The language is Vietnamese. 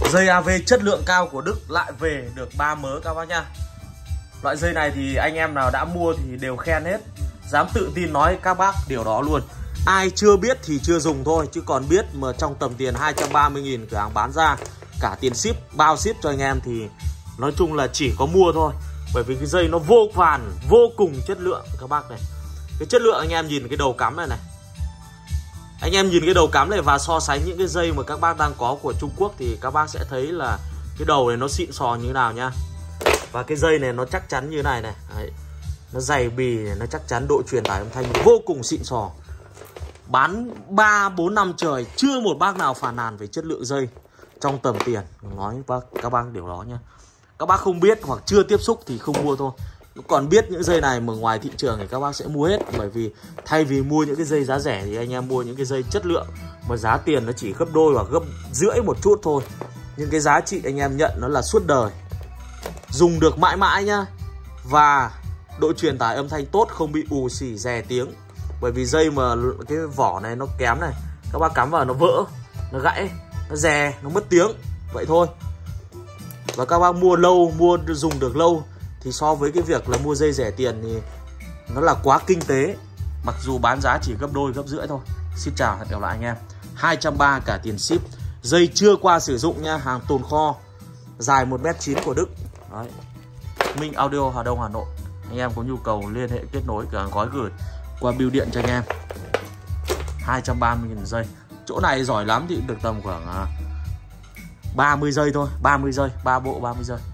Dây AV chất lượng cao của Đức lại về được 3 mớ các bác nhá. Loại dây này thì anh em nào đã mua thì đều khen hết. Dám tự tin nói các bác điều đó luôn. Ai chưa biết thì chưa dùng thôi, chứ còn biết mà trong tầm tiền 230.000 cửa hàng bán ra, cả tiền ship, bao ship cho anh em thì nói chung là chỉ có mua thôi. Bởi vì cái dây nó vô cùng chất lượng các bác này. Cái chất lượng anh em nhìn cái đầu cắm này này. Anh em nhìn cái đầu cắm này và so sánh những cái dây mà các bác đang có của Trung Quốc thì các bác sẽ thấy là cái đầu này nó xịn sò như thế nào nhá. Và cái dây này nó chắc chắn như thế này này. Đấy. Nó dày bì, nó chắc chắn, độ truyền tải âm thanh vô cùng xịn sò. Bán 3-4 năm trời chưa một bác nào phàn nàn về chất lượng dây trong tầm tiền. Nói các bác điều đó nhá. Các bác không biết hoặc chưa tiếp xúc thì không mua thôi. Còn biết những dây này mà ngoài thị trường thì các bác sẽ mua hết. Bởi vì thay vì mua những cái dây giá rẻ thì anh em mua những cái dây chất lượng mà giá tiền nó chỉ gấp đôi hoặc gấp rưỡi một chút thôi. Nhưng cái giá trị anh em nhận nó là suốt đời, dùng được mãi mãi nhá. Và độ truyền tải âm thanh tốt, không bị ù xì rè tiếng. Bởi vì dây mà cái vỏ này nó kém này, các bác cắm vào nó vỡ, nó gãy, nó rè, nó mất tiếng. Vậy thôi. Và các bác mua lâu, dùng được lâu thì so với cái việc là mua dây rẻ tiền thì nó là quá kinh tế. Mặc dù bán giá chỉ gấp đôi, gấp rưỡi thôi. Xin chào, hẹn gặp lại anh em. 230 cả tiền ship. Dây chưa qua sử dụng nha, hàng tồn kho. Dài 1m9 của Đức. Đấy. Minh Audio Hà Đông, Hà Nội. Anh em có nhu cầu liên hệ kết nối cửa hàng gói gửi qua bưu điện cho anh em. 230.000 dây. Chỗ này giỏi lắm thì được tầm khoảng 30 giây thôi, 30 giây, 3 bộ 30 giây.